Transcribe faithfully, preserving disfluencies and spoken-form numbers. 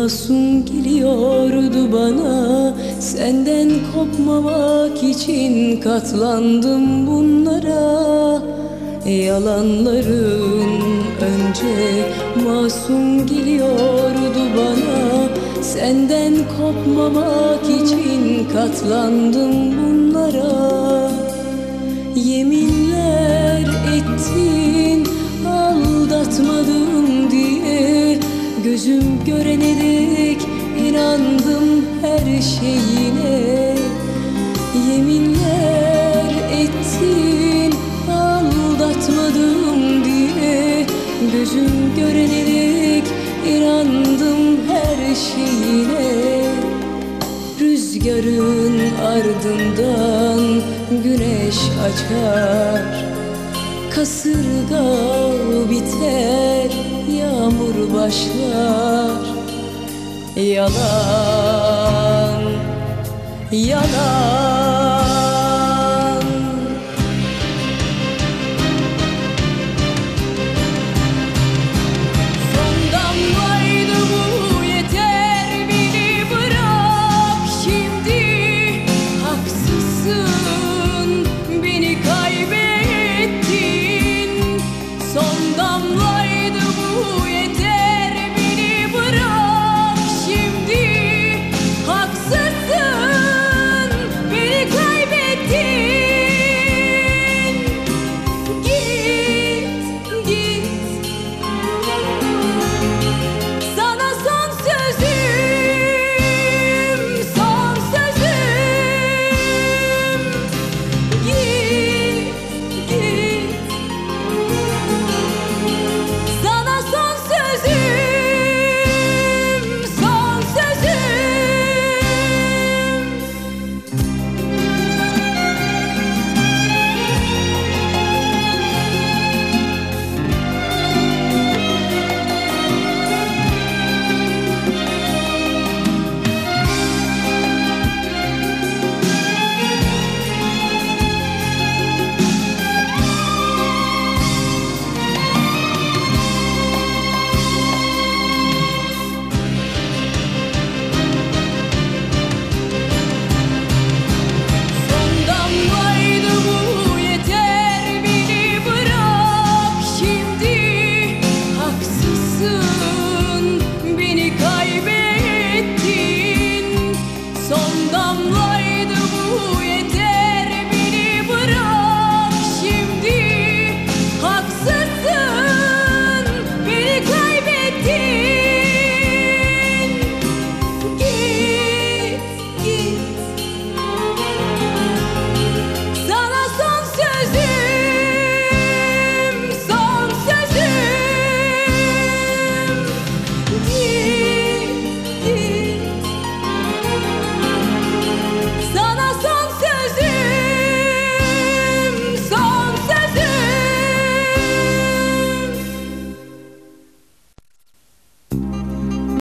masum geliyordu bana. Senden kopmamak için katlandım bunlara. Yalanların önce masum geliyordu bana. Senden kopmamak için katlandım bunlara. Yeminler ettin aldatmadım diye, gözüm görene dek inandım her şeyine. Yeminler ettin aldatmadım diye, gözüm görene dek inandım her şeyine. Rüzgarın ardından güneş açar, kasırga biter, yağmur başlar. Yalan, yalan. Son damlaydı bu, yeter beni bırak şimdi. Haksızsın, beni kaybettin. Son damlaydı bu, yeter beni bırak şimdi. Haksızsın, beni kaybettin. Git, git. Sana son sözüm, son sözüm. Git, git. Sana son sözüm, son sözüm. Son damlaydı bu, yeter beni bırak şimdi. Haksızsın, beni kaybettin. Son damlaydı bu, yeter beni bırak şimdi. Haksızsın, beni kaybettin. Git, git. Sana son sözüm, son sözüm. Git, git.